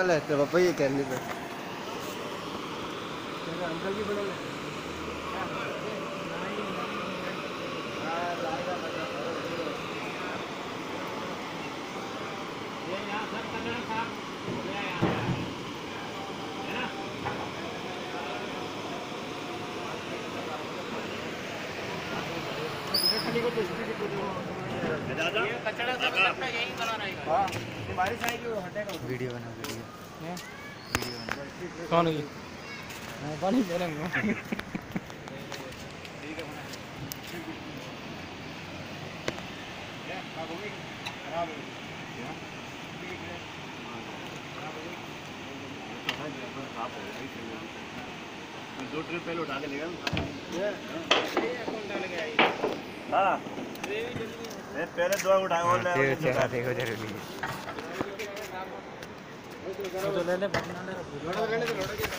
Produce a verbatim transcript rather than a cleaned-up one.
बना लेते पापा ये कहने पे अंकल की बना ले वीडियो बना वीडियो वीडियो बना कौन है पानी दे रहा हूँ दो ट्रिप पहले उठा के लेगा हाँ पहले दो उठा चेहरा देखो जरूरी है तो ले ले